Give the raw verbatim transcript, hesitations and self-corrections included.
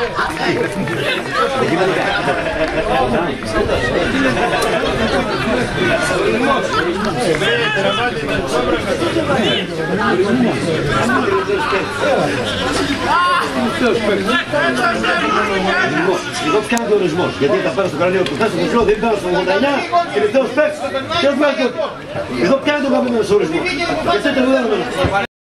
Εδώ πιάνει ο ορισμός, γιατί τα πέρα στο κρανίο του θες, το δεν ήταν στο ογδόντα εννιά, τελευταίος παίκτης, ποιος βγάζει τότε. Εδώ πιάνει τον καπημένος ορισμός. Και αυτό το δεδομένο.